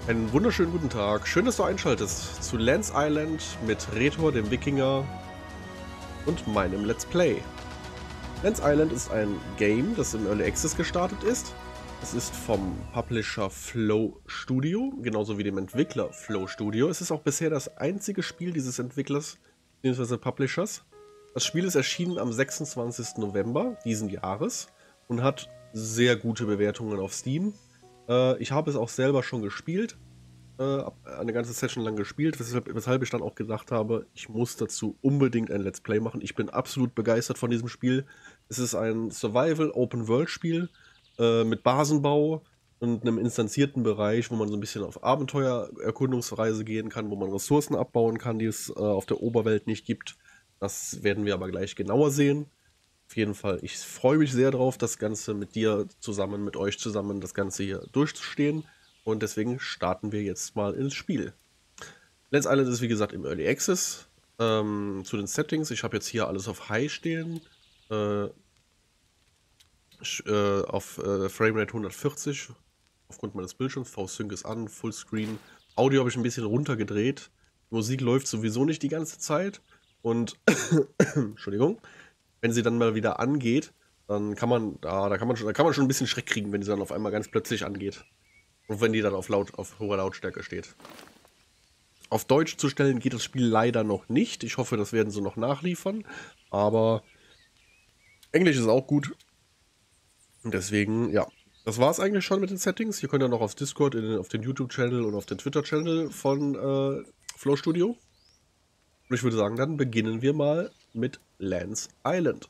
Einen wunderschönen guten Tag. Schön, dass du einschaltest zu Lance Island mit Retor, dem Wikinger und meinem Let's Play. Lance Island ist ein Game, das im Early Access gestartet ist. Es ist vom Publisher Flow Studio, genauso wie dem Entwickler Flow Studio. Es ist auch bisher das einzige Spiel dieses Entwicklers bzw. Publishers. Das Spiel ist erschienen am 26. November diesen Jahres und hat sehr gute Bewertungen auf Steam. Ich habe es auch selber schon gespielt, eine ganze Session lang gespielt, weshalb ich dann auch gesagt habe, ich muss dazu unbedingt ein Let's Play machen. Ich bin absolut begeistert von diesem Spiel. Es ist ein Survival-Open-World-Spiel mit Basenbau und einem instanzierten Bereich, wo man so ein bisschen auf Abenteuer-Erkundungsreise gehen kann, wo man Ressourcen abbauen kann, die es auf der Oberwelt nicht gibt. Das werden wir aber gleich genauer sehen. Auf jeden Fall, ich freue mich sehr drauf, das Ganze mit dir zusammen, mit euch zusammen, das Ganze hier durchzustehen. Und deswegen starten wir jetzt mal ins Spiel. Lance Island ist wie gesagt im Early Access. Zu den Settings, ich habe jetzt hier alles auf High stehen. Auf Framerate 140. Aufgrund meines Bildschirms. V-Sync ist an, Fullscreen. Audio habe ich ein bisschen runtergedreht. Musik läuft sowieso nicht die ganze Zeit. Und, Entschuldigung. Wenn sie dann mal wieder angeht, dann kann man, da kann man schon ein bisschen Schreck kriegen, wenn sie dann auf einmal ganz plötzlich angeht. Und wenn die dann auf hoher Lautstärke steht. Auf Deutsch zu stellen geht das Spiel leider noch nicht. Ich hoffe, das werden sie noch nachliefern. Aber Englisch ist auch gut. Und deswegen, ja. Das war es eigentlich schon mit den Settings. Ihr könnt ja noch auf Discord, auf den YouTube-Channel und auf den Twitter-Channel von Flow Studio. Und ich würde sagen, dann beginnen wir mal mit Lance Island.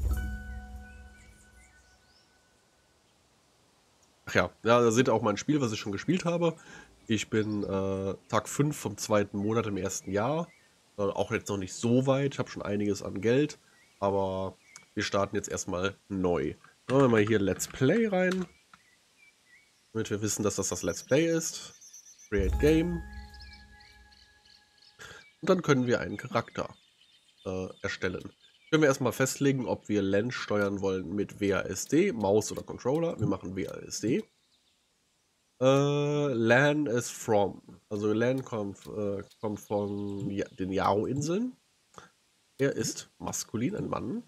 Ach ja, da seht ihr auch mein Spiel, was ich schon gespielt habe. Ich bin Tag 5 vom 2. Monat im ersten Jahr. Auch jetzt noch nicht so weit. Ich habe schon einiges an Geld. Aber wir starten jetzt erstmal neu. Machen wir mal hier Let's Play rein. Damit wir wissen, dass das Let's Play ist. Create Game. Und dann können wir einen Charakter erstellen. Können wir erstmal festlegen, ob wir LAN steuern wollen mit WASD, Maus oder Controller. Wir machen WASD. LAN ist from. Also LAN kommt von den Yao-Inseln. Er ist maskulin, ein Mann.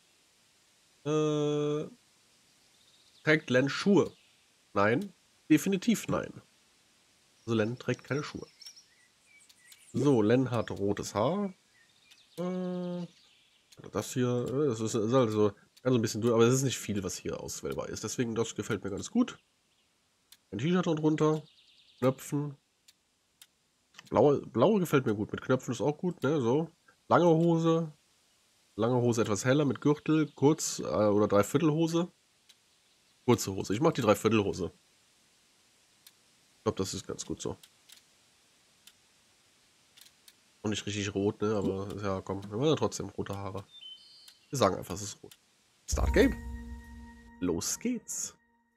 Trägt LAN Schuhe? Nein, definitiv nein. Also LAN trägt keine Schuhe. So, LAN hat rotes Haar. Das hier, das ist also ein bisschen durch, aber es ist nicht viel, was hier auswählbar ist. Deswegen, das gefällt mir ganz gut. Ein T-Shirt drunter, Knöpfen. Blaue gefällt mir gut, mit Knöpfen ist auch gut, ne, so. Lange Hose etwas heller mit Gürtel, kurz oder Dreiviertelhose. Kurze Hose, ich mache die Dreiviertelhose. Ich glaube, das ist ganz gut so. Und nicht richtig rot, ne, aber ja, komm, wir haben ja trotzdem rote Haare. Wir sagen einfach, es ist rot. Start Game. Los geht's.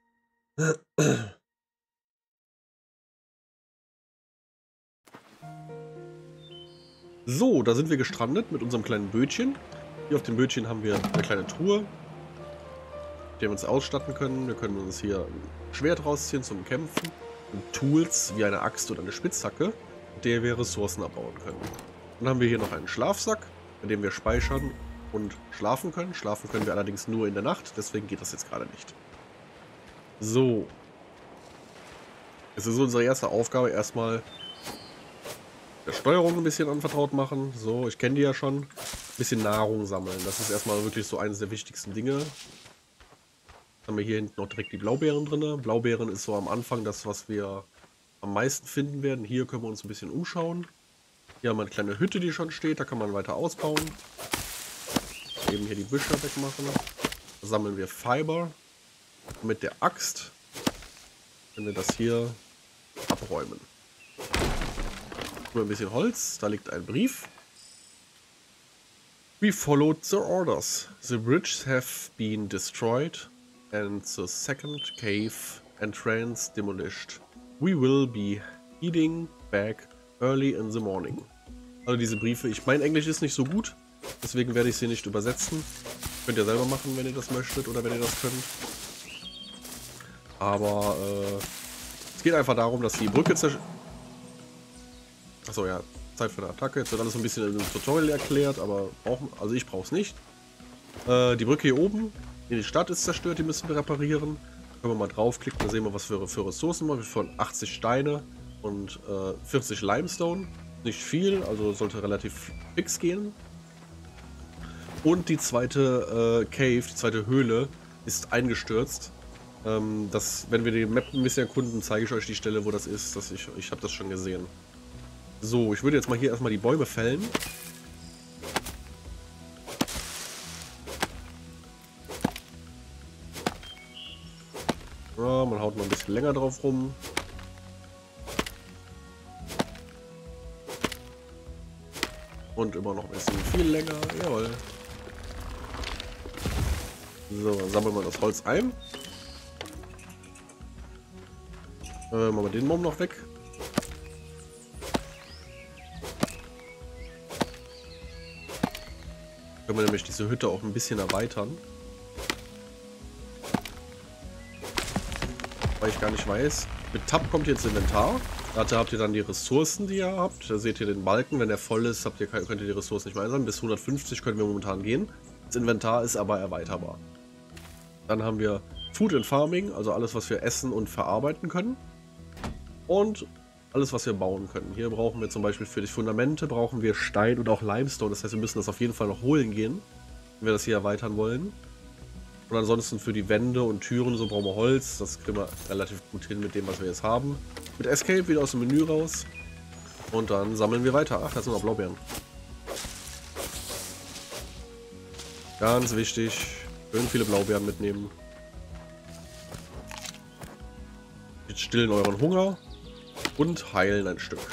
So, da sind wir gestrandet mit unserem kleinen Bötchen. Hier auf dem Bötchen haben wir eine kleine Truhe, mit der wir uns ausstatten können. Wir können uns hier ein Schwert rausziehen zum Kämpfen und Tools wie eine Axt oder eine Spitzhacke, mit der wir Ressourcen abbauen können. Dann haben wir hier noch einen Schlafsack, in dem wir speichern und schlafen können. Schlafen können wir allerdings nur in der Nacht, deswegen geht das jetzt gerade nicht. So. Es ist unsere erste Aufgabe, erstmal der Steuerung ein bisschen anvertraut machen. So, ich kenne die ja schon. Ein bisschen Nahrung sammeln. Das ist erstmal wirklich so eines der wichtigsten Dinge. Dann haben wir hier hinten noch direkt die Blaubeeren drin. Blaubeeren ist so am Anfang das, was wir am meisten finden werden. Hier können wir uns ein bisschen umschauen. Hier haben wir eine kleine Hütte, die schon steht. Da kann man weiter ausbauen. Eben hier die Büsche wegmachen. Da sammeln wir Fiber. Mit der Axt können wir das hier abräumen. Ein bisschen Holz, da liegt ein Brief. We followed the orders. The bridges have been destroyed and the second cave entrance demolished. We will be heading back early in the morning. Also diese Briefe, mein Englisch ist nicht so gut, deswegen werde ich sie nicht übersetzen. Könnt ihr selber machen, wenn ihr das möchtet oder wenn ihr das könnt. Aber Es geht einfach darum, dass die Brücke Achso, ja, Zeit für eine Attacke. Jetzt wird alles ein bisschen im Tutorial erklärt, aber also ich brauche es nicht. Die Brücke hier oben in die Stadt ist zerstört, die müssen wir reparieren. Können wir mal draufklicken, da sehen wir, was für Ressourcen wir haben. Von 80 Steine und 40 Limestone. Nicht viel, also sollte relativ fix gehen. Und die zweite Cave, die zweite Höhle ist eingestürzt. Wenn wir die Map ein bisschen erkunden, zeige ich euch die Stelle, wo das ist. Ich habe das schon gesehen. So, ich würde jetzt mal hier erstmal die Bäume fällen. Ja, man haut noch ein bisschen länger drauf rum. Und immer noch ein bisschen viel länger. Jawohl. So, dann sammeln wir das Holz ein. Machen wir den Baum noch weg. Können wir nämlich diese Hütte auch ein bisschen erweitern. Weil ich gar nicht weiß. Mit Tab kommt ihr ins Inventar. Da habt ihr dann die Ressourcen, die ihr habt. Da seht ihr den Balken. Wenn der voll ist, könnt ihr die Ressourcen nicht mehr einsammeln. Bis 150 können wir momentan gehen. Das Inventar ist aber erweiterbar. Dann haben wir Food and Farming, also alles, was wir essen und verarbeiten können. Und alles, was wir bauen können. Hier brauchen wir zum Beispiel für die Fundamente brauchen wir Stein und auch Limestone. Das heißt, wir müssen das auf jeden Fall noch holen gehen, wenn wir das hier erweitern wollen. Und ansonsten für die Wände und Türen so brauchen wir Holz. Das kriegen wir relativ gut hin mit dem, was wir jetzt haben. Mit Escape wieder aus dem Menü raus. Und dann sammeln wir weiter. Ach, da sind noch Blaubeeren. Ganz wichtig. Schön viele Blaubeeren mitnehmen. Jetzt stillen euren Hunger. Und heilen ein Stück.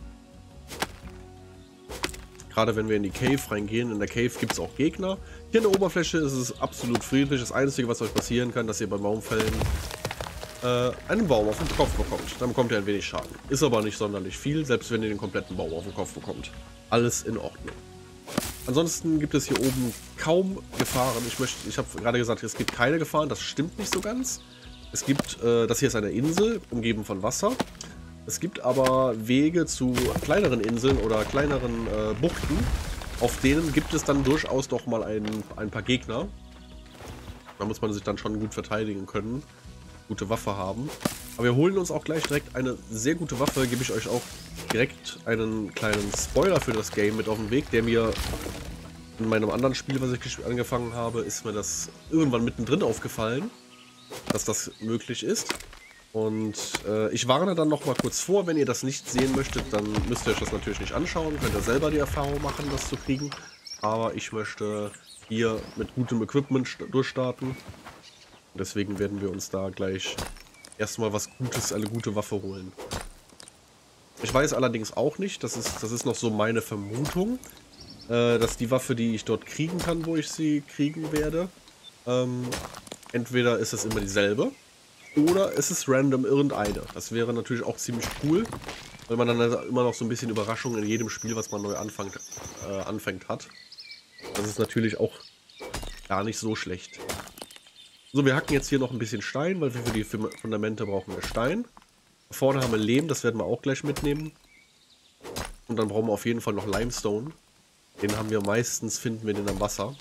Gerade wenn wir in die Cave reingehen, in der Cave gibt es auch Gegner. Hier in der Oberfläche ist es absolut friedlich. Das Einzige, was euch passieren kann, dass ihr beim Baumfällen einen Baum auf den Kopf bekommt. Dann bekommt ihr ein wenig Schaden. Ist aber nicht sonderlich viel, selbst wenn ihr den kompletten Baum auf den Kopf bekommt. Alles in Ordnung. Ansonsten gibt es hier oben kaum Gefahren. Ich habe gerade gesagt, es gibt keine Gefahren. Das stimmt nicht so ganz. Es gibt, das hier ist eine Insel, umgeben von Wasser. Es gibt aber Wege zu kleineren Inseln oder kleineren Buchten, auf denen gibt es dann durchaus doch mal ein paar Gegner. Da muss man sich dann schon gut verteidigen können, gute Waffe haben. Aber wir holen uns auch gleich direkt eine sehr gute Waffe, gebe ich euch auch direkt einen kleinen Spoiler für das Game mit auf den Weg, der mir in meinem anderen Spiel, was ich angefangen habe, ist mir das irgendwann mittendrin aufgefallen, dass das möglich ist. Und ich warne dann noch mal kurz vor, wenn ihr das nicht sehen möchtet, dann müsst ihr euch das natürlich nicht anschauen, könnt ihr selber die Erfahrung machen, das zu kriegen. Aber ich möchte hier mit gutem Equipment durchstarten. Deswegen werden wir uns da gleich erstmal was Gutes, eine gute Waffe holen. Ich weiß allerdings auch nicht, das ist noch so meine Vermutung, dass die Waffe, die ich dort kriegen kann, wo ich sie kriegen werde, entweder ist es immer dieselbe, oder es ist random irgendeine. Das wäre natürlich auch ziemlich cool, weil man dann immer noch so ein bisschen Überraschung in jedem Spiel, was man neu anfängt hat. Das ist natürlich auch gar nicht so schlecht. So, wir hacken jetzt hier noch ein bisschen Stein, weil wir für die Fundamente brauchen wir Stein. Da vorne haben wir Lehm, das werden wir auch gleich mitnehmen. Und dann brauchen wir auf jeden Fall noch Limestone. Den haben wir meistens, finden wir den am Wasser.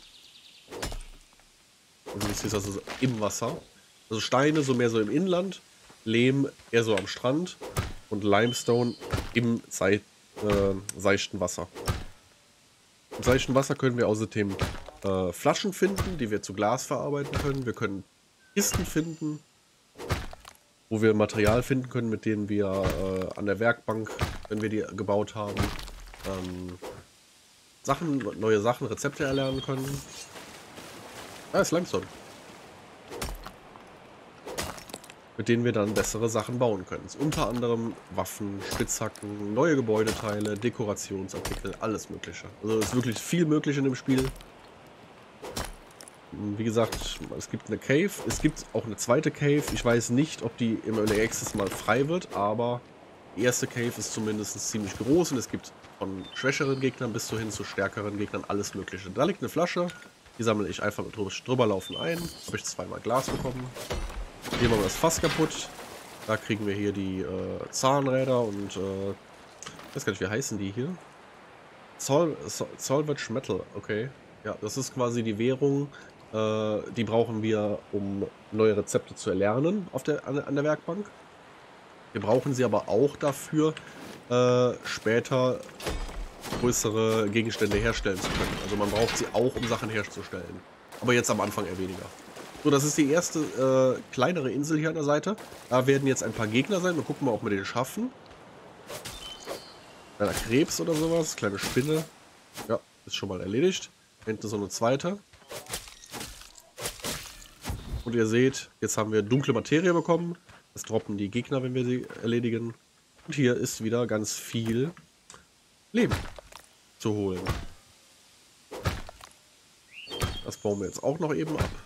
Also das ist also im Wasser. Also Steine so mehr so im Inland, Lehm eher so am Strand und Limestone im seichten Wasser. Im seichten Wasser können wir außerdem Flaschen finden, die wir zu Glas verarbeiten können. Wir können Kisten finden, wo wir Material finden können, mit denen wir an der Werkbank, wenn wir die gebaut haben, neue Sachen, Rezepte erlernen können. Ah, ist Limestone. Mit denen wir dann bessere Sachen bauen können. Unter anderem Waffen, Spitzhacken, neue Gebäudeteile, Dekorationsartikel, alles mögliche. Also es ist wirklich viel möglich in dem Spiel. Wie gesagt, es gibt eine Cave, es gibt auch eine zweite Cave. Ich weiß nicht, ob die im Early Access mal frei wird, aber die erste Cave ist zumindest ziemlich groß und es gibt von schwächeren Gegnern bis hin zu stärkeren Gegnern alles mögliche. Da liegt eine Flasche, die sammle ich einfach mit drüber laufen ein. Habe ich zweimal Glas bekommen. Hier machen wir das Fass kaputt. Da kriegen wir hier die Zahnräder und ich weiß gar nicht, wie heißen die hier? Salvage Metal, okay. Ja, das ist quasi die Währung. Die brauchen wir, um neue Rezepte zu erlernen an der Werkbank. Wir brauchen sie aber auch dafür, später größere Gegenstände herstellen zu können. Also man braucht sie auch, um Sachen herzustellen. Aber jetzt am Anfang eher weniger. So, das ist die erste kleinere Insel hier an der Seite. Da werden jetzt ein paar Gegner sein. Wir gucken mal, ob wir den schaffen. Kleiner Krebs oder sowas. Kleine Spinne. Ja, ist schon mal erledigt. Hinten so eine zweite. Und ihr seht, jetzt haben wir dunkle Materie bekommen. Das droppen die Gegner, wenn wir sie erledigen. Und hier ist wieder ganz viel Leben zu holen. Das bauen wir jetzt auch noch eben ab.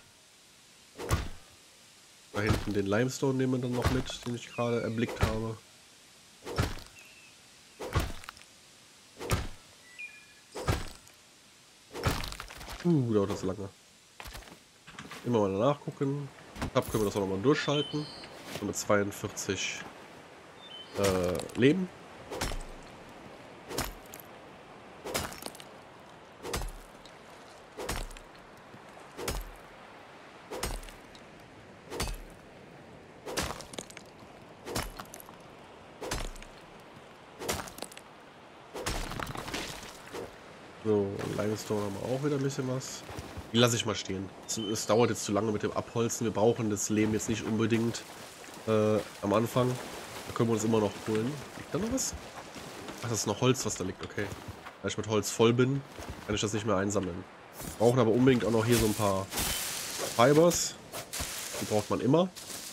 Da hinten den Limestone nehmen wir dann noch mit, den ich gerade erblickt habe. Dauert das lange. Immer mal danach gucken. Ab können wir das auch nochmal durchschalten. So mit 42 Leben. So, Limestone haben wir auch wieder ein bisschen was. Die lasse ich mal stehen. Es dauert jetzt zu lange mit dem Abholzen. Wir brauchen das Lehm jetzt nicht unbedingt am Anfang. Da können wir uns immer noch holen. Liegt da noch was? Ach, das ist noch Holz, was da liegt. Okay. Weil ich mit Holz voll bin, kann ich das nicht mehr einsammeln. Wir brauchen aber unbedingt auch noch hier so ein paar Fibers. Die braucht man immer.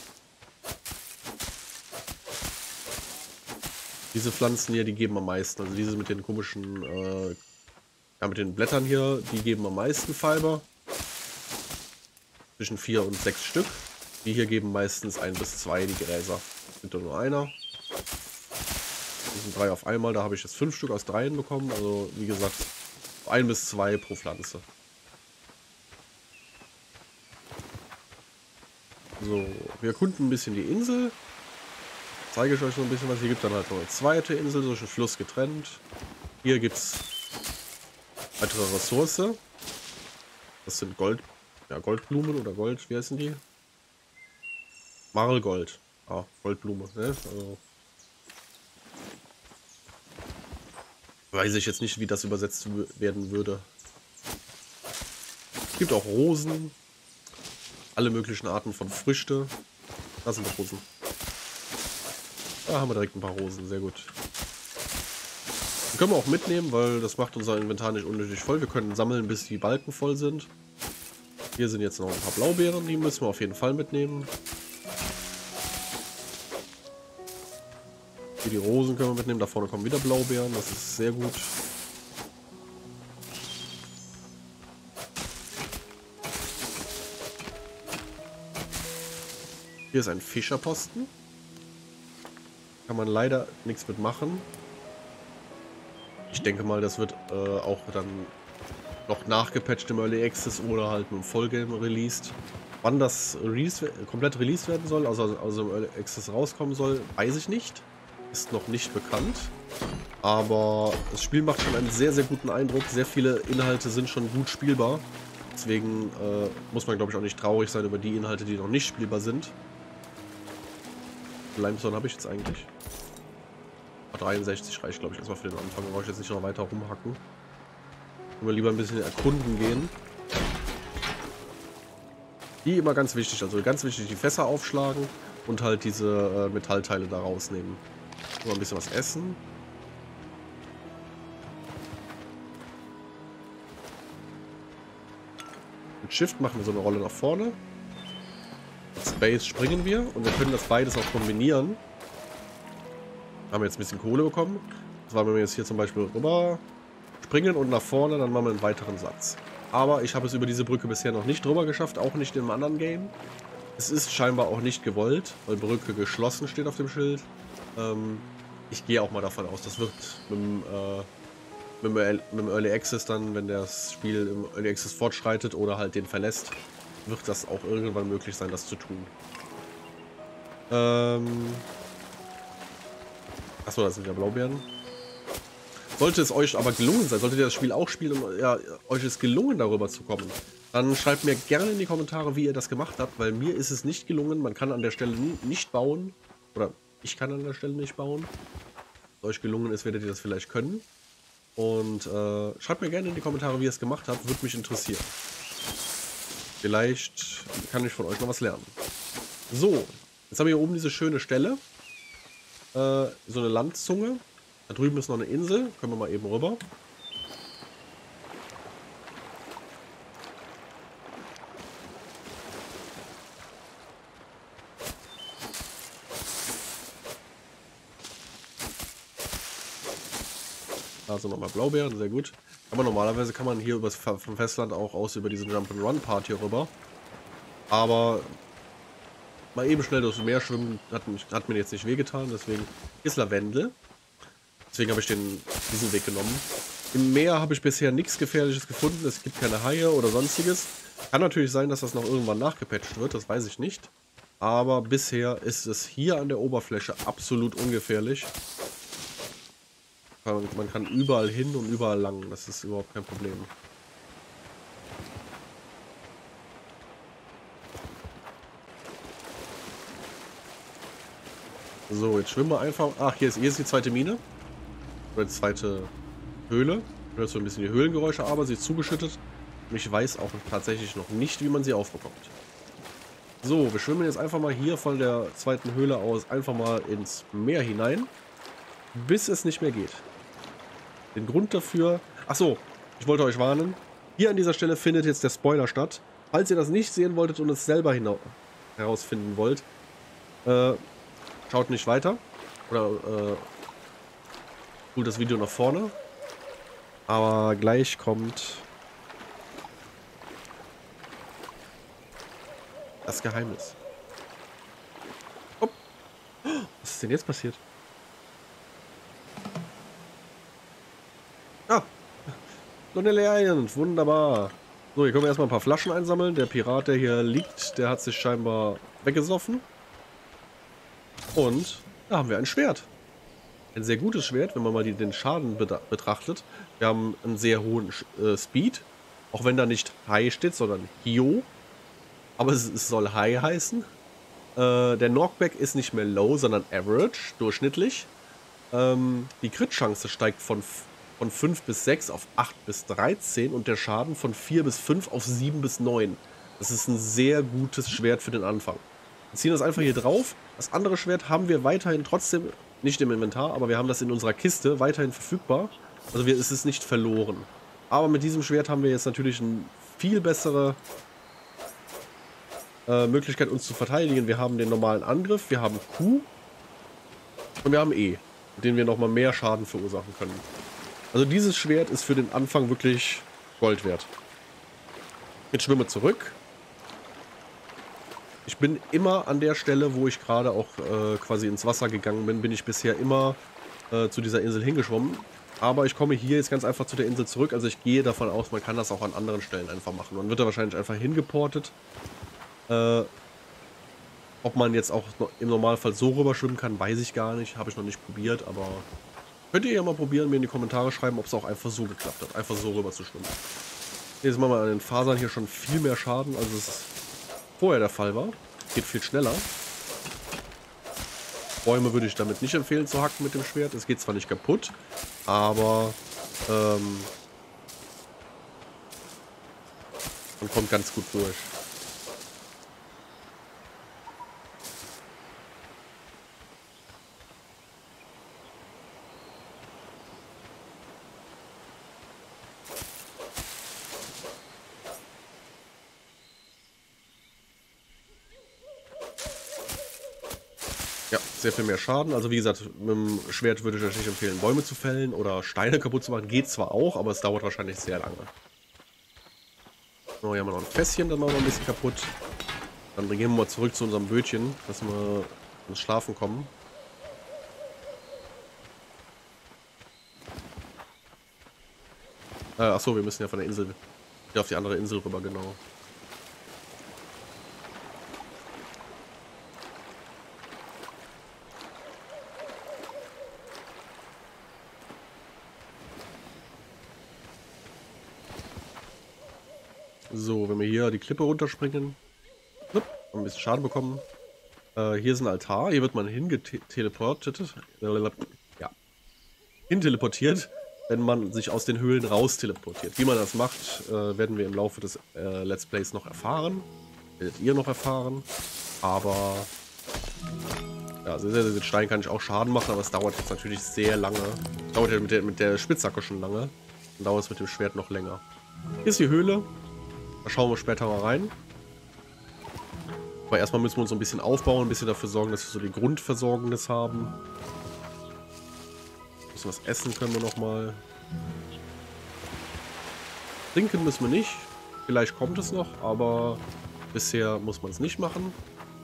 Diese Pflanzen hier, die geben am meisten. Also diese mit den komischen ja, mit den Blättern hier, die geben am meisten Fiber. Zwischen 4 und 6 Stück. Die hier geben meistens 1 bis 2, die Gräser. Sind doch nur einer. Das sind 3 auf einmal. Da habe ich jetzt 5 Stück aus 3 bekommen. Also wie gesagt, 1 bis 2 pro Pflanze. So, wir erkunden ein bisschen die Insel. Zeige ich euch noch ein bisschen was. Hier gibt es dann halt noch eine zweite Insel, durch den Fluss getrennt. Hier gibt es weitere Ressource. Das sind Goldblumen oder Gold, wie heißen die? Marlgold. Ah, Goldblume, ne? Also, weiß ich jetzt nicht, wie das übersetzt werden würde. Es gibt auch Rosen. Alle möglichen Arten von Früchte. Da sind Rosen. Da haben wir direkt ein paar Rosen, sehr gut. Die können wir auch mitnehmen, weil das macht unser Inventar nicht unnötig voll. Wir können sammeln, bis die Balken voll sind. Hier sind jetzt noch ein paar Blaubeeren, die müssen wir auf jeden Fall mitnehmen. Hier die Rosen können wir mitnehmen, da vorne kommen wieder Blaubeeren, das ist sehr gut. Hier ist ein Fischerposten. Kann man leider nichts mitmachen. Ich denke mal, das wird auch dann noch nachgepatcht im Early Access oder halt mit dem Vollgame released. Wann das komplett released werden soll, also im Early Access rauskommen soll, weiß ich nicht. Ist noch nicht bekannt. Aber das Spiel macht schon einen sehr, sehr guten Eindruck. Sehr viele Inhalte sind schon gut spielbar. Deswegen muss man, glaube ich, auch nicht traurig sein über die Inhalte, die noch nicht spielbar sind. Limestone habe ich jetzt eigentlich. 63 reicht, glaube ich, erstmal für den Anfang. Da brauche ich jetzt nicht noch weiter rumhacken. Können wir lieber ein bisschen erkunden gehen. Die immer ganz wichtig, also ganz wichtig, die Fässer aufschlagen und halt diese Metallteile da rausnehmen. Mal ein bisschen was essen. Mit Shift machen wir so eine Rolle nach vorne. Mit Space springen wir und wir können das beides auch kombinieren. Haben wir jetzt ein bisschen Kohle bekommen. Das war, wenn wir jetzt hier zum Beispiel rüber springen und nach vorne, dann machen wir einen weiteren Satz. Aber ich habe es über diese Brücke bisher noch nicht drüber geschafft, auch nicht in einem anderen Game. Es ist scheinbar auch nicht gewollt, weil Brücke geschlossen steht auf dem Schild. Ich gehe auch mal davon aus, das wird mit dem Early Access dann, wenn das Spiel im Early Access fortschreitet oder halt den verlässt, wird das auch irgendwann möglich sein, das zu tun. Achso, das sind ja Blaubeeren. Sollte es euch aber gelungen sein, solltet ihr das Spiel auch spielen und ja, euch ist gelungen, darüber zu kommen, dann schreibt mir gerne in die Kommentare, wie ihr das gemacht habt, weil mir ist es nicht gelungen. Man kann an der Stelle nicht bauen. Oder ich kann an der Stelle nicht bauen. Wenn euch gelungen ist, werdet ihr das vielleicht können. Und schreibt mir gerne in die Kommentare, wie ihr es gemacht habt. Würde mich interessieren. Vielleicht kann ich von euch noch was lernen. So, jetzt haben wir hier oben diese schöne Stelle. So eine Landzunge. Da drüben ist noch eine Insel. Können wir mal eben rüber. Da sind nochmal Blaubeeren, sehr gut. Aber normalerweise kann man hier vom Festland auch aus über diesen Jump-and-Run-Part hier rüber. Aber mal eben schnell durchs Meer schwimmen hat mir jetzt nicht wehgetan. Deswegen ist Lavendel. Deswegen habe ich diesen Weg genommen. Im Meer habe ich bisher nichts Gefährliches gefunden. Es gibt keine Haie oder sonstiges. Kann natürlich sein, dass das noch irgendwann nachgepatcht wird. Das weiß ich nicht. Aber bisher ist es hier an der Oberfläche absolut ungefährlich. Man kann überall hin und überall lang. Das ist überhaupt kein Problem. So, jetzt schwimmen wir einfach. Ach, hier ist die zweite Mine. Oder die zweite Höhle. Ich höre so ein bisschen die Höhlengeräusche, aber sie ist zugeschüttet. Und ich weiß auch tatsächlich noch nicht, wie man sie aufbekommt. So, wir schwimmen jetzt einfach mal hier von der zweiten Höhle aus einfach mal ins Meer hinein. Bis es nicht mehr geht. Den Grund dafür... Achso, ich wollte euch warnen. Hier an dieser Stelle findet jetzt der Spoiler statt. Falls ihr das nicht sehen wolltet und es selber herausfinden wollt, schaut nicht weiter. Oder spult das Video nach vorne. Aber gleich kommt das Geheimnis. Oh. Was ist denn jetzt passiert? Ah, Lonely Island, wunderbar. So, hier können wir erstmal ein paar Flaschen einsammeln. Der Pirat, der hier liegt, der hat sich scheinbar weggesoffen. Und da haben wir ein Schwert. Ein sehr gutes Schwert, wenn man mal den Schaden betrachtet. Wir haben einen sehr hohen Speed. Auch wenn da nicht High steht, sondern Hio. Aber es soll High heißen. Der Knockback ist nicht mehr Low, sondern Average, durchschnittlich. Die Crit-Chance steigt von 5 bis 6 auf 8 bis 13 und der Schaden von 4 bis 5 auf 7 bis 9. Das ist ein sehr gutes Schwert für den Anfang. Wir ziehen das einfach hier drauf. Das andere Schwert haben wir weiterhin trotzdem, nicht im Inventar, aber wir haben das in unserer Kiste weiterhin verfügbar. Also es ist nicht verloren. Aber mit diesem Schwert haben wir jetzt natürlich eine viel bessere Möglichkeit, uns zu verteidigen. Wir haben den normalen Angriff, wir haben Q und wir haben E, mit denen wir nochmal mehr Schaden verursachen können. Also dieses Schwert ist für den Anfang wirklich Gold wert. Jetzt schwimme zurück. Ich bin immer an der Stelle, wo ich gerade auch quasi ins Wasser gegangen bin, bin ich bisher immer zu dieser Insel hingeschwommen. Aber ich komme hier jetzt ganz einfach zu der Insel zurück. Also ich gehe davon aus, man kann das auch an anderen Stellen einfach machen. Man wird da wahrscheinlich einfach hingeportet. Ob man jetzt auch im Normalfall so rüber schwimmen kann, weiß ich gar nicht. Habe ich noch nicht probiert, aber könnt ihr ja mal probieren, mir in die Kommentare schreiben, ob es auch einfach so geklappt hat. Einfach so rüber zu schwimmen. Jetzt machen wir an den Fasern hier schon viel mehr Schaden, als es vorher der Fall war. Geht viel schneller. Bäume würde ich damit nicht empfehlen zu hacken mit dem Schwert. Es geht zwar nicht kaputt, aber man kommt ganz gut durch. Ja, sehr viel mehr Schaden. Also wie gesagt, mit dem Schwert würde ich euch nicht empfehlen, Bäume zu fällen oder Steine kaputt zu machen. Geht zwar auch, aber es dauert wahrscheinlich sehr lange. So, hier haben wir noch ein Fässchen, dann machen wir ein bisschen kaputt. Dann gehen wir mal zurück zu unserem Bötchen, dass wir ins Schlafen kommen. Achso, wir müssen ja von der Insel auf die andere Insel rüber, genau. So, wenn wir hier die Klippe runterspringen, haben ein bisschen Schaden bekommen. Hier ist ein Altar, hier wird man hingeteleportiert. Ja, hinteleportiert, wenn man sich aus den Höhlen raus teleportiert. Wie man das macht, werden wir im Laufe des Let's Plays noch erfahren. Werdet ihr noch erfahren. Aber ja, den Stein kann ich auch Schaden machen, aber es dauert jetzt natürlich sehr lange. Es dauert ja mit der Spitzhacke schon lange. Dann dauert es mit dem Schwert noch länger. Hier ist die Höhle. Da schauen wir später mal rein. Aber erstmal müssen wir uns so ein bisschen aufbauen, ein bisschen dafür sorgen, dass wir so die Grundversorgnis haben. Ein bisschen was essen können wir nochmal. Trinken müssen wir nicht. Vielleicht kommt es noch, aber bisher muss man es nicht machen.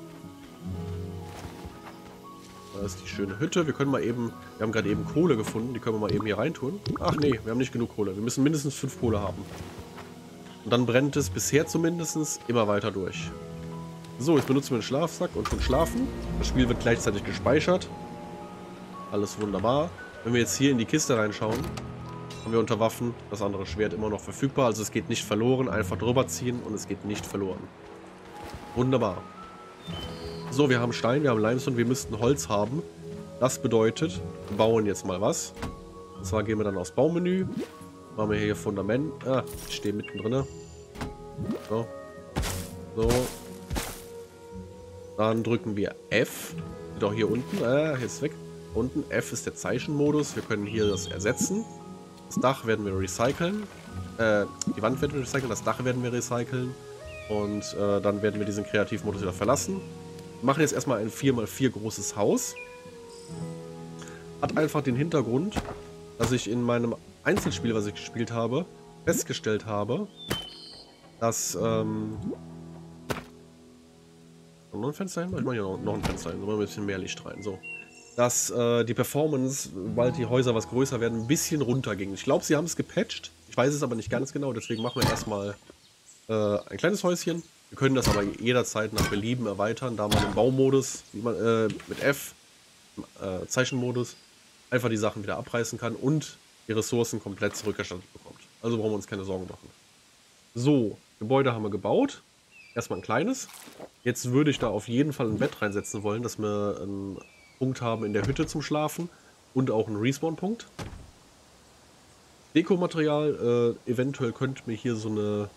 Da ist die schöne Hütte. Wir können mal eben, wir haben gerade eben Kohle gefunden, die können wir mal eben hier reintun. Ach nee, wir haben nicht genug Kohle. Wir müssen mindestens 5 Kohle haben. Und dann brennt es bisher zumindest immer weiter durch. So, jetzt benutzen wir den Schlafsack und schon schlafen. Das Spiel wird gleichzeitig gespeichert. Alles wunderbar. Wenn wir jetzt hier in die Kiste reinschauen, haben wir unter Waffen das andere Schwert immer noch verfügbar. Also es geht nicht verloren. Einfach drüber ziehen und es geht nicht verloren. Wunderbar. So, wir haben Stein, wir haben Limestone, wir müssten Holz haben. Das bedeutet, wir bauen jetzt mal was. Und zwar gehen wir dann aufs Baumenü. Machen wir hier Fundament. Ah, ich stehe mittendrin. So. So. Dann drücken wir F. Sieht auch hier unten. Hier ist weg. Unten F ist der Zeichenmodus. Wir können hier das ersetzen. Das Dach werden wir recyceln. Die Wand werden wir recyceln. Das Dach werden wir recyceln. Und dann werden wir diesen Kreativmodus wieder verlassen. Wir machen jetzt erstmal ein 4x4 großes Haus. Hat einfach den Hintergrund, dass ich in meinem Einzelspiel, was ich gespielt habe, festgestellt habe, dass noch ein Fenster hin? Ich mache hier noch ein Fenster hin, so ein bisschen mehr Licht rein. So. Dass die Performance, sobald die Häuser was größer werden, ein bisschen runterging. Ich glaube, sie haben es gepatcht. Ich weiß es aber nicht ganz genau, deswegen machen wir erstmal ein kleines Häuschen. Wir können das aber jederzeit nach Belieben erweitern, da man im Baumodus, wie man, mit F, Zeichenmodus, einfach die Sachen wieder abreißen kann und die Ressourcen komplett zurückerstattet bekommt. Also brauchen wir uns keine Sorgen machen. So, Gebäude haben wir gebaut. Erstmal ein kleines. Jetzt würde ich da auf jeden Fall ein Bett reinsetzen wollen, dass wir einen Punkt haben in der Hütte zum Schlafen und auch einen Respawn-Punkt. Dekomaterial, eventuell könnten wir hier so eine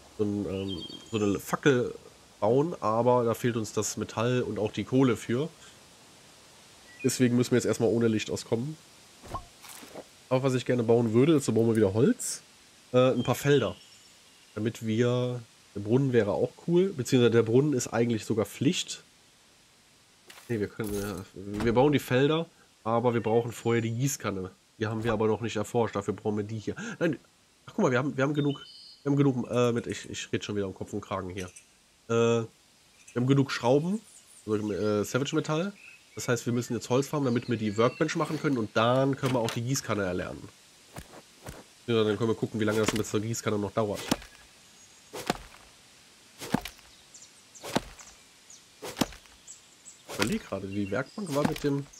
Fackel bauen, aber da fehlt uns das Metall und auch die Kohle für. Deswegen müssen wir jetzt erstmal ohne Licht auskommen. Aber was ich gerne bauen würde, dazu bauen wir wieder Holz. Ein paar Felder. Damit wir... Der Brunnen wäre auch cool, beziehungsweise der Brunnen ist eigentlich sogar Pflicht. Ne, wir bauen die Felder, aber wir brauchen vorher die Gießkanne. Die haben wir aber noch nicht erforscht, dafür brauchen wir die hier. Nein, ach guck mal, wir haben genug ich rede schon wieder um Kopf und Kragen hier. Wir haben genug Schrauben, also Savage Metall. Das heißt, wir müssen jetzt Holz farmen, damit wir die Workbench machen können und dann können wir auch die Gießkanne erlernen. Ja, dann können wir gucken, wie lange das mit der Gießkanne noch dauert. Ich überlege gerade, die Werkbank war mit den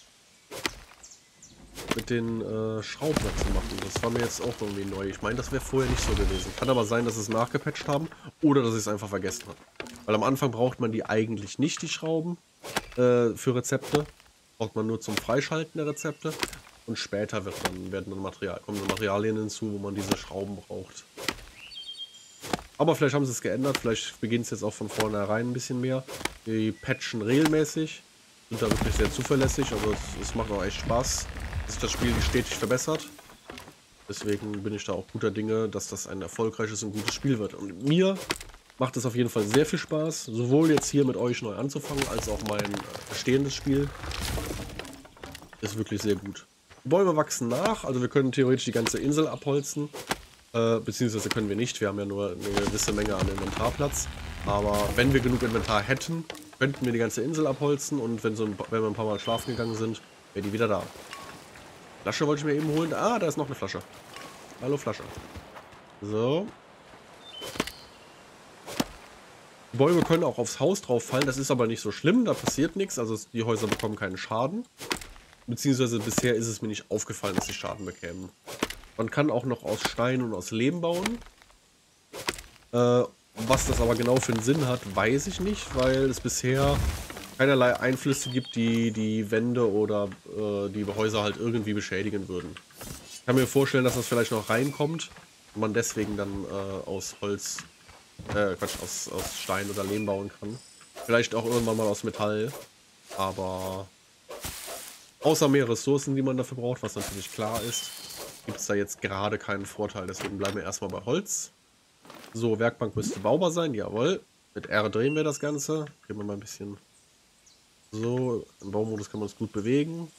Schrauben zu machen. Das war mir jetzt auch irgendwie neu. Ich meine, das wäre vorher nicht so gewesen. Kann aber sein, dass sie es nachgepatcht haben oder dass ich es einfach vergessen habe. Weil am Anfang braucht man die eigentlich nicht, die Schrauben, für Rezepte. Braucht man nur zum Freischalten der Rezepte. Und später kommen dann Materialien hinzu, wo man diese Schrauben braucht. Aber vielleicht haben sie es geändert. Vielleicht beginnt es jetzt auch von vornherein ein bisschen mehr. Die patchen regelmäßig. Sind da wirklich sehr zuverlässig. Also es macht auch echt Spaß, dass sich das Spiel stetig verbessert. Deswegen bin ich da auch guter Dinge, dass das ein erfolgreiches und gutes Spiel wird. Und mir macht es auf jeden Fall sehr viel Spaß, sowohl jetzt hier mit euch neu anzufangen, als auch mein bestehendes Spiel. Ist wirklich sehr gut. Die Bäume wachsen nach, also wir können theoretisch die ganze Insel abholzen. Beziehungsweise können wir nicht, wir haben ja nur eine gewisse Menge an Inventarplatz. Aber wenn wir genug Inventar hätten, könnten wir die ganze Insel abholzen und wenn wir ein paar Mal schlafen gegangen sind, wäre die wieder da. Flasche wollte ich mir eben holen. Ah, da ist noch eine Flasche. Hallo Flasche. So. Die Bäume können auch aufs Haus drauf fallen, das ist aber nicht so schlimm, da passiert nichts, also die Häuser bekommen keinen Schaden. Beziehungsweise bisher ist es mir nicht aufgefallen, dass sie Schaden bekämen. Man kann auch noch aus Stein und aus Lehm bauen. Was das aber genau für einen Sinn hat, weiß ich nicht, weil es bisher keinerlei Einflüsse gibt, die die Wände oder die Häuser halt irgendwie beschädigen würden. Ich kann mir vorstellen, dass das vielleicht noch reinkommt und man deswegen dann aus Holz, Quatsch, aus Stein oder Lehm bauen kann. Vielleicht auch irgendwann mal aus Metall, aber außer mehr Ressourcen, die man dafür braucht, was natürlich klar ist, gibt es da jetzt gerade keinen Vorteil. Deswegen bleiben wir erstmal bei Holz. So, Werkbank müsste baubar sein, jawohl. Mit R drehen wir das Ganze. Gehen wir mal ein bisschen. So, im Baumodus kann man es gut bewegen.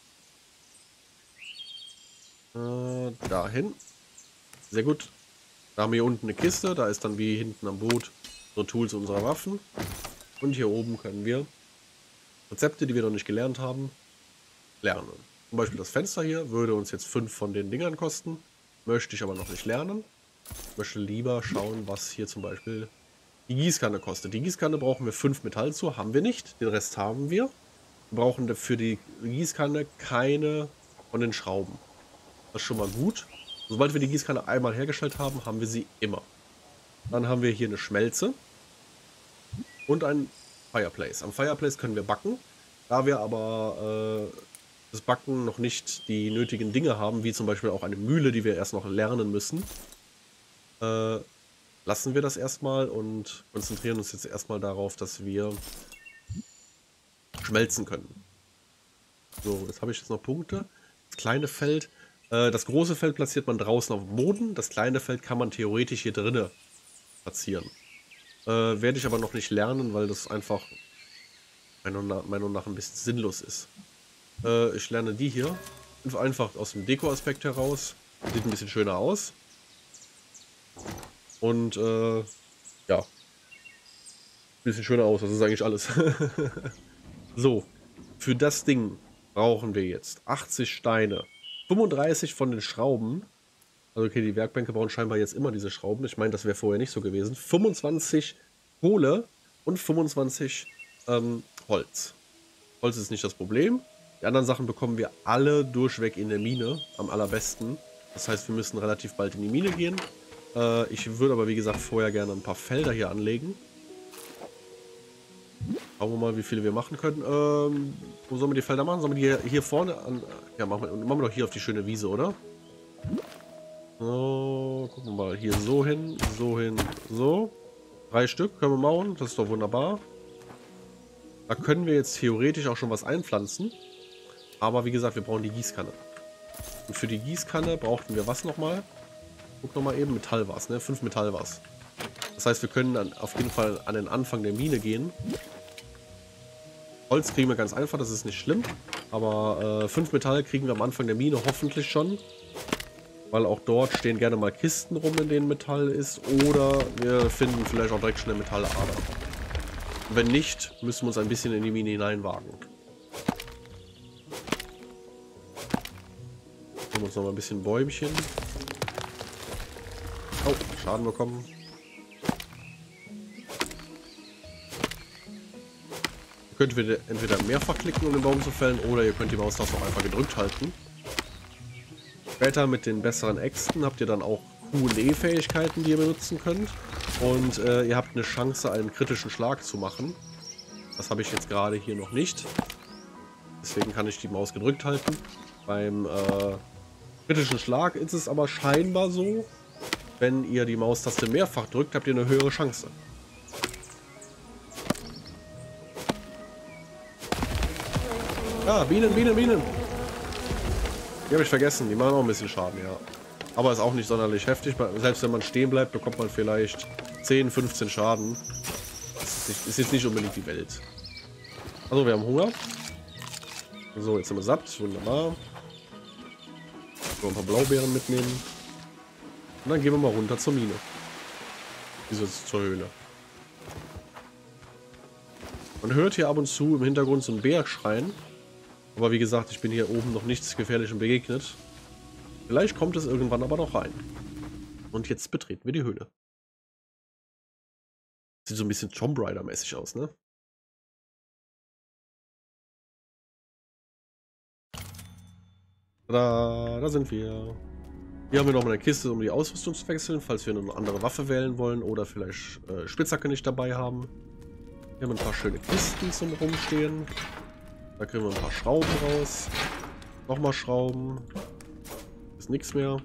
Dahin. Sehr gut. Da haben wir hier unten eine Kiste. Da ist dann wie hinten am Boot so Tools unserer Waffen. Und hier oben können wir Rezepte, die wir noch nicht gelernt haben, lernen. Zum Beispiel das Fenster hier würde uns jetzt 5 von den Dingern kosten. Möchte ich aber noch nicht lernen. Ich möchte lieber schauen, was hier zum Beispiel die Gießkanne kostet. Die Gießkanne brauchen wir 5 Metall zu, haben wir nicht. Den Rest haben wir. Wir brauchen für die Gießkanne keine von den Schrauben. Das ist schon mal gut. Sobald wir die Gießkanne einmal hergestellt haben, haben wir sie immer. Dann haben wir hier eine Schmelze und ein Fireplace. Am Fireplace können wir backen. Da wir aber das Backen noch nicht die nötigen Dinge haben, wie zum Beispiel auch eine Mühle, die wir erst noch lernen müssen, lassen wir das erstmal und konzentrieren uns jetzt erstmal darauf, dass wir schmelzen können. So, jetzt habe ich jetzt noch Punkte. Das kleine Feld, das große Feld platziert man draußen auf dem Boden. Das kleine Feld kann man theoretisch hier drinnen platzieren. Werde ich aber noch nicht lernen, weil das einfach meiner Meinung nach ein bisschen sinnlos ist. Ich lerne die hier einfach aus dem Deko-Aspekt heraus. Sieht ein bisschen schöner aus. Und ja, ein bisschen schöner aus. Das ist eigentlich alles. So, für das Ding brauchen wir jetzt 80 Steine, 35 von den Schrauben. Also okay, die Werkbänke bauen scheinbar jetzt immer diese Schrauben. Ich meine, das wäre vorher nicht so gewesen. 25 Kohle und 25 Holz. Holz ist nicht das Problem. Die anderen Sachen bekommen wir alle durchweg in der Mine, am allerbesten. Das heißt, wir müssen relativ bald in die Mine gehen. Ich würde aber, wie gesagt, vorher gerne ein paar Felder hier anlegen. Schauen wir mal, wie viele wir machen können. Wo sollen wir die Felder machen? Sollen wir die hier vorne an... Ja, machen wir doch hier auf die schöne Wiese, oder? So, gucken wir mal. Hier so hin, so. 3 Stück können wir bauen. Das ist doch wunderbar. Da können wir jetzt theoretisch auch schon was einpflanzen. Aber wie gesagt, wir brauchen die Gießkanne. Und für die Gießkanne brauchten wir was nochmal? Guck nochmal eben. Metall war es, ne? 5 Metall war es. Das heißt, wir können dann auf jeden Fall an den Anfang der Mine gehen. Holz kriegen wir ganz einfach, das ist nicht schlimm. Aber 5 Metall kriegen wir am Anfang der Mine hoffentlich schon. Weil auch dort stehen gerne mal Kisten rum, in denen Metall ist. Oder wir finden vielleicht auch direkt schon eine Metallader. Wenn nicht, müssen wir uns ein bisschen in die Mine hineinwagen. Nehmen wir uns noch mal ein bisschen Bäumchen. Oh, Schaden bekommen. Ihr könnt entweder mehrfach klicken, um den Baum zu fällen, oder ihr könnt die Maustaste auch einfach gedrückt halten. Später mit den besseren Äxten habt ihr dann auch QE-Fähigkeiten, die ihr benutzen könnt. Und ihr habt eine Chance, einen kritischen Schlag zu machen. Das habe ich jetzt gerade hier noch nicht. Deswegen kann ich die Maus gedrückt halten. Beim kritischen Schlag ist es aber scheinbar so, wenn ihr die Maustaste mehrfach drückt, habt ihr eine höhere Chance. Ah, Bienen, Bienen, Bienen. Die habe ich vergessen, die machen auch ein bisschen Schaden, ja. Aber ist auch nicht sonderlich heftig. Selbst wenn man stehen bleibt, bekommt man vielleicht 10, 15 Schaden. Das ist jetzt nicht unbedingt die Welt. Also, wir haben Hunger. So, jetzt sind wir satt. Wunderbar. So, ein paar Blaubeeren mitnehmen. Und dann gehen wir mal runter zur Mine. Wieso zur Höhle? Man hört hier ab und zu im Hintergrund so einen Bär schreien. Aber wie gesagt, ich bin hier oben noch nichts Gefährlichem begegnet. Vielleicht kommt es irgendwann aber noch rein. Und jetzt betreten wir die Höhle. Sieht so ein bisschen Tomb Raider-mäßig aus, ne? Da sind wir. Hier haben wir nochmal eine Kiste, um die Ausrüstung zu wechseln, falls wir eine andere Waffe wählen wollen oder vielleicht Spitzhacke nicht dabei haben. Hier haben wir ein paar schöne Kisten zum Rumstehen. Da kriegen wir ein paar Schrauben raus. Nochmal Schrauben. Ist nichts mehr.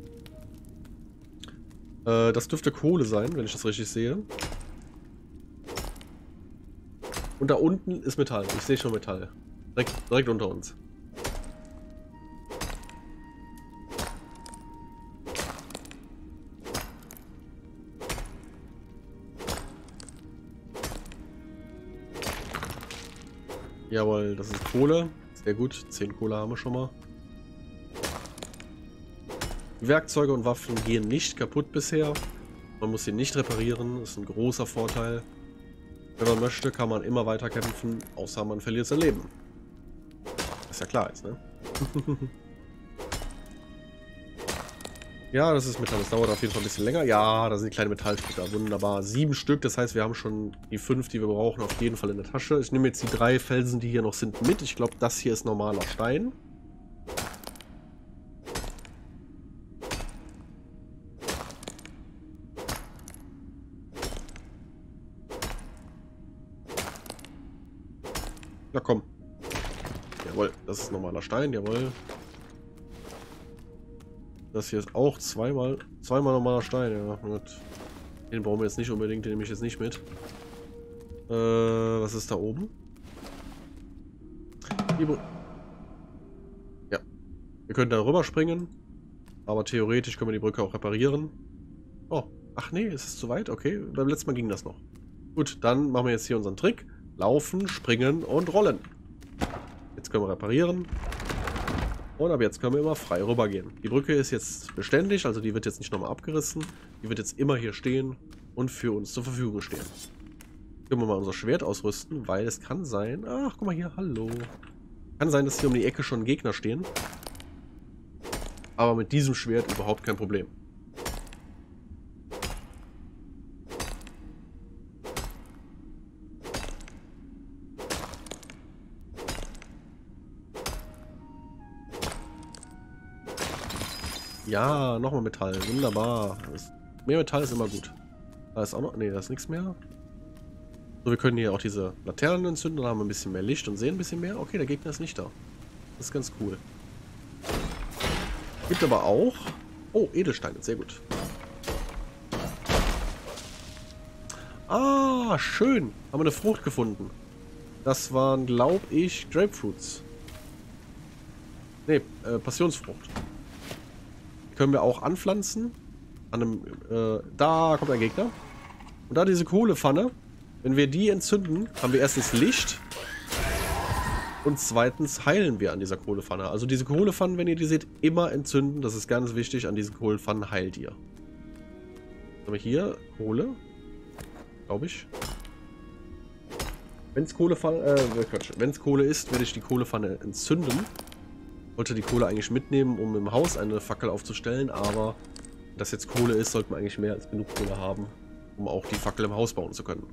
Das dürfte Kohle sein, wenn ich das richtig sehe. Und da unten ist Metall. Ich sehe schon Metall. Direkt unter uns. Jawohl, das ist Kohle. Sehr gut. 10 Kohle haben wir schon mal. Werkzeuge und Waffen gehen nicht kaputt bisher. Man muss sie nicht reparieren. Das ist ein großer Vorteil. Wenn man möchte, kann man immer weiter kämpfen, außer man verliert sein Leben. Was ja klar ist, ne? Ja, das ist Metall. Das dauert auf jeden Fall ein bisschen länger. Ja, da sind kleine Metallstücke. Wunderbar. 7 Stück. Das heißt, wir haben schon die 5, die wir brauchen, auf jeden Fall in der Tasche. Ich nehme jetzt die 3 Felsen, die hier noch sind, mit. Ich glaube, das hier ist normaler Stein. Na komm. Jawohl, das ist normaler Stein. Jawohl. Das hier ist auch zweimal normaler Stein, ja. Den brauchen wir jetzt nicht unbedingt, den nehme ich jetzt nicht mit. Was ist da oben? Ja. Wir können da rüber springen. Aber theoretisch können wir die Brücke auch reparieren. Oh, ach nee, ist es zu weit? Okay, beim letzten Mal ging das noch. Gut, dann machen wir jetzt hier unseren Trick. Laufen, springen und rollen. Jetzt können wir reparieren. Und ab jetzt können wir immer frei rübergehen. Die Brücke ist jetzt beständig, also die wird jetzt nicht nochmal abgerissen. Die wird jetzt immer hier stehen und für uns zur Verfügung stehen. Können wir mal unser Schwert ausrüsten, weil es kann sein... Ach, guck mal hier, hallo. Kann sein, dass hier um die Ecke schon Gegner stehen. Aber mit diesem Schwert überhaupt kein Problem. Ja, nochmal Metall. Wunderbar. Mehr Metall ist immer gut. Da ist auch noch... Ne, da ist nichts mehr. So, wir können hier auch diese Laternen entzünden. Dann haben wir ein bisschen mehr Licht und sehen ein bisschen mehr. Okay, der Gegner ist nicht da. Das ist ganz cool. Gibt aber auch... Oh, Edelsteine. Sehr gut. Ah, schön. Haben wir eine Frucht gefunden. Das waren, glaube ich, Grapefruits. Ne, Passionsfrucht. Können wir auch anpflanzen. An einem, da kommt ein Gegner. Und da diese Kohlepfanne. Wenn wir die entzünden, haben wir erstens Licht. Und zweitens heilen wir an dieser Kohlepfanne. Also diese Kohlepfannen, wenn ihr die seht, immer entzünden. Das ist ganz wichtig. An diesen Kohlepfannen heilt ihr. Was haben wir hier? Kohle. Glaube ich. Wenn es Kohle ist, werde ich die Kohlepfanne entzünden. Wollte die Kohle eigentlich mitnehmen, um im Haus eine Fackel aufzustellen, aber wenn das jetzt Kohle ist, sollte man eigentlich mehr als genug Kohle haben, um auch die Fackel im Haus bauen zu können.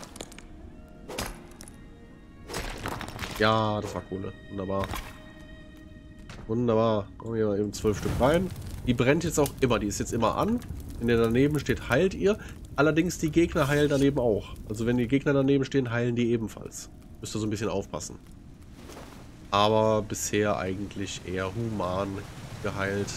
Ja, das war Kohle. Wunderbar. Wunderbar. Machen wir mal eben 12 Stück rein. Die brennt jetzt auch immer. Die ist jetzt immer an. Wenn der daneben steht, heilt ihr. Allerdings die Gegner heilen daneben auch. Also wenn die Gegner daneben stehen, heilen die ebenfalls. Müsst ihr so ein bisschen aufpassen. Aber bisher eigentlich eher human geheilt.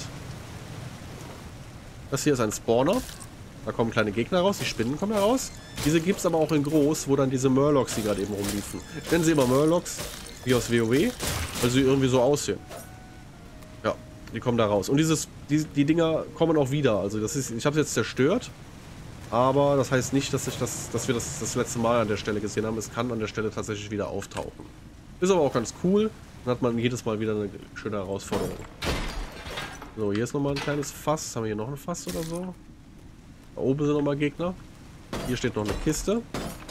Das hier ist ein Spawner. Da kommen kleine Gegner raus. Die Spinnen kommen heraus. Diese gibt es aber auch in groß, wo dann diese Murlocs, die gerade eben rumliefen. Ich nenne sie immer Murlocs, wie aus WoW, weil sie irgendwie so aussehen. Ja, die kommen da raus. Und die Dinger kommen auch wieder. Also das ist, ich habe es jetzt zerstört. Aber das heißt nicht, dass wir das letzte Mal an der Stelle gesehen haben. Es kann an der Stelle tatsächlich wieder auftauchen. Ist aber auch ganz cool. Dann hat man jedes Mal wieder eine schöne Herausforderung. So, hier ist nochmal ein kleines Fass. Haben wir hier noch ein Fass oder so? Da oben sind nochmal Gegner. Hier steht noch eine Kiste.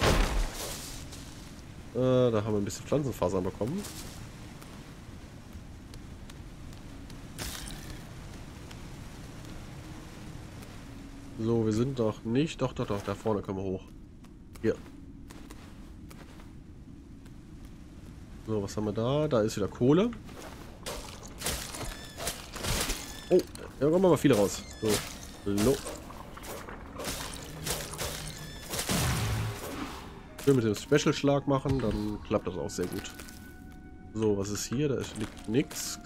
Da haben wir ein bisschen Pflanzenfasern bekommen. So, wir sind doch nicht... Doch, da vorne können wir hoch. Hier. So, was haben wir da? Da ist wieder Kohle. Oh, Ja, kommen wir mal viele raus. So. Hallo. Schön mit dem Special-Schlag machen, dann klappt das auch sehr gut. So, was ist hier? Da liegt nichts.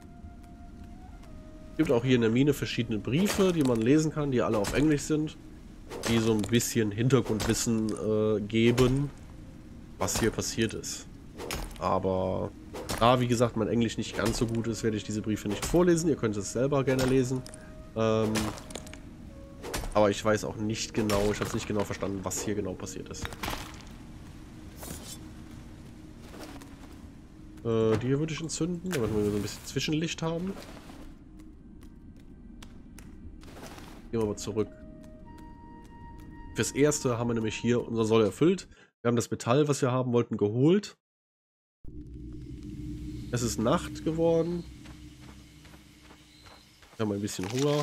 Es gibt auch hier in der Mine verschiedene Briefe, die man lesen kann, die alle auf Englisch sind, die so ein bisschen Hintergrundwissen geben, was hier passiert ist. Aber da, wie gesagt, mein Englisch nicht ganz so gut ist, werde ich diese Briefe nicht vorlesen. Ihr könnt es selber gerne lesen. Aber ich weiß auch nicht genau, ich habe es nicht genau verstanden, was hier genau passiert ist. Die hier würde ich entzünden, damit wir so ein bisschen Zwischenlicht haben. Gehen wir aber zurück. Fürs Erste haben wir nämlich hier unser Soll erfüllt. Wir haben das Metall, was wir haben wollten, geholt. Es ist Nacht geworden. Wir haben ein bisschen Hunger.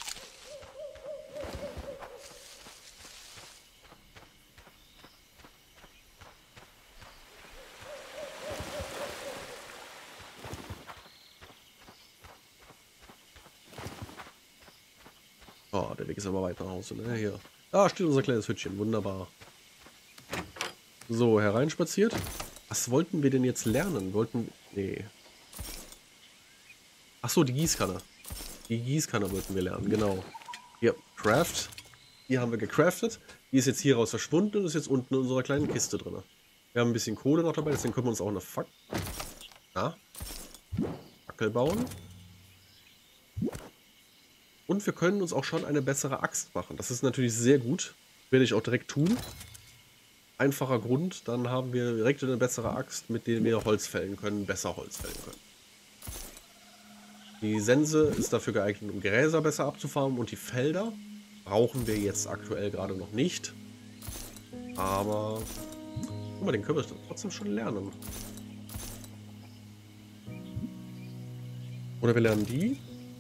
Oh, der Weg ist aber weit nach Hause, ne? Hier. Da steht unser kleines Hütchen. Wunderbar. So, hereinspaziert. Was wollten wir denn jetzt lernen? Nee. Achso, die Gießkanne. Die Gießkanne wollten wir lernen, genau. Hier, Craft. Die haben wir gecraftet. Die ist jetzt hier raus verschwunden und ist jetzt unten in unserer kleinen Kiste drin. Wir haben ein bisschen Kohle noch dabei, deswegen können wir uns auch eine Fackel bauen. Und wir können uns auch schon eine bessere Axt machen. Das ist natürlich sehr gut. Werde ich auch direkt tun. Einfacher Grund, dann haben wir direkt eine bessere Axt, mit der wir Holz fällen können, besser Holz fällen können. Die Sense ist dafür geeignet, um Gräser besser abzufarmen, und die Felder brauchen wir jetzt aktuell gerade noch nicht. Aber guck mal, den können wir trotzdem schon lernen. Oder wir lernen die.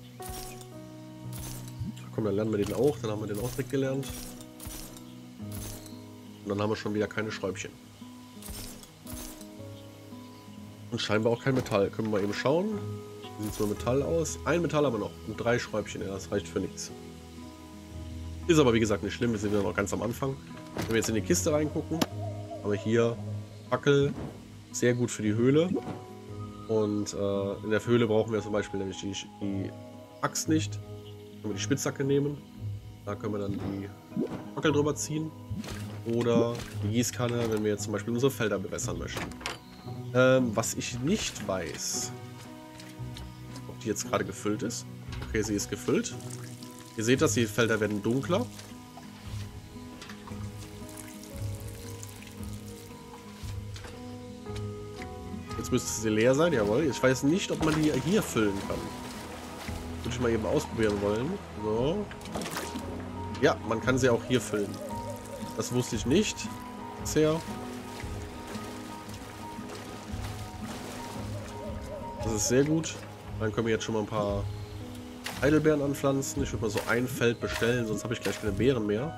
Komm, dann lernen wir den auch, dann haben wir den auch direkt gelernt. Und dann haben wir schon wieder keine Schräubchen. Und scheinbar auch kein Metall. Können wir mal eben schauen. Wie sieht es mit Metall aus? Ein Metall haben wir noch. Und 3 Schräubchen. Ja, das reicht für nichts. Ist aber wie gesagt nicht schlimm. Wir sind ja noch ganz am Anfang. Wenn wir jetzt in die Kiste reingucken, haben wir hier Fackel. Sehr gut für die Höhle. Und in der Höhle brauchen wir zum Beispiel nämlich die Axt nicht. Können wir die Spitzhacke nehmen. Da können wir dann die Fackel drüber ziehen. Oder die Gießkanne, wenn wir jetzt zum Beispiel unsere Felder bewässern möchten. Was ich nicht weiß, ob die jetzt gerade gefüllt ist. Okay, sie ist gefüllt. Ihr seht das, die Felder werden dunkler. Jetzt müsste sie leer sein, jawohl. Ich weiß nicht, ob man die hier füllen kann. Würde ich mal eben ausprobieren wollen. So. Ja, man kann sie auch hier füllen. Das wusste ich nicht bisher. Das ist sehr gut. Dann können wir jetzt schon mal ein paar Heidelbeeren anpflanzen. Ich würde mal so ein Feld bestellen, sonst habe ich gleich keine Beeren mehr.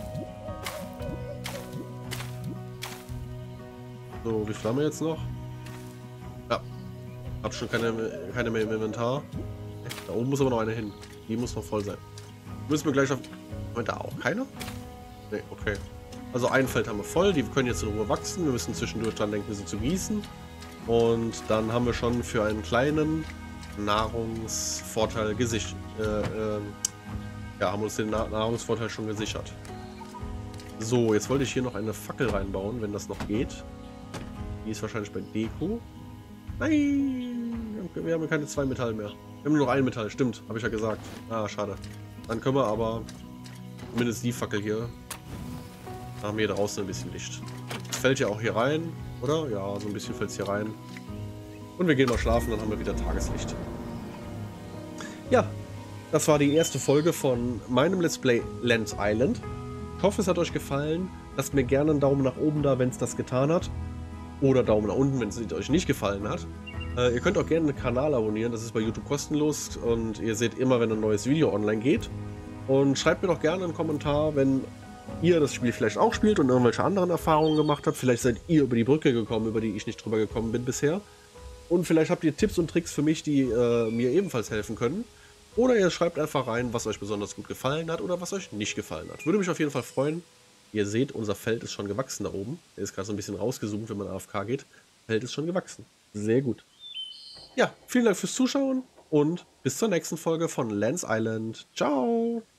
So, wie viel haben wir jetzt noch? Ja, habe schon keine mehr im Inventar. Da oben muss aber noch eine hin. Die muss noch voll sein. Müssen wir gleich auf... Moment, da auch keine? Ne, okay. Also ein Feld haben wir voll. Die können jetzt in Ruhe wachsen. Wir müssen zwischendurch dran denken, sie zu gießen. Und dann haben wir schon für einen kleinen Nahrungsvorteil gesichert. Ja, haben uns den Nahrungsvorteil schon gesichert. So, jetzt wollte ich hier noch eine Fackel reinbauen, wenn das noch geht. Die ist wahrscheinlich bei Deko. Nein! Wir haben keine 2 Metall mehr. Wir haben nur noch ein Metall, stimmt, habe ich ja gesagt. Ah, schade. Dann können wir aber zumindest die Fackel hier. Da haben wir hier draußen ein bisschen Licht. Das fällt ja auch hier rein, oder? Ja, so ein bisschen fällt es hier rein. Und wir gehen mal schlafen, dann haben wir wieder Tageslicht. Ja, das war die erste Folge von meinem Let's Play Lens Island. Ich hoffe, es hat euch gefallen. Lasst mir gerne einen Daumen nach oben da, wenn es das getan hat. Oder Daumen nach unten, wenn es euch nicht gefallen hat. Ihr könnt auch gerne den Kanal abonnieren, das ist bei YouTube kostenlos. Und ihr seht immer, wenn ein neues Video online geht. Und schreibt mir doch gerne einen Kommentar, wenn ihr das Spiel vielleicht auch spielt und irgendwelche anderen Erfahrungen gemacht habt. Vielleicht seid ihr über die Brücke gekommen, über die ich nicht drüber gekommen bin bisher. Und vielleicht habt ihr Tipps und Tricks für mich, die mir ebenfalls helfen können. Oder ihr schreibt einfach rein, was euch besonders gut gefallen hat oder was euch nicht gefallen hat. Würde mich auf jeden Fall freuen. Ihr seht, unser Feld ist schon gewachsen da oben. Der ist gerade so ein bisschen rausgezoomt, wenn man AFK geht. Feld ist schon gewachsen. Sehr gut. Ja, vielen Dank fürs Zuschauen und bis zur nächsten Folge von Lance Island. Ciao!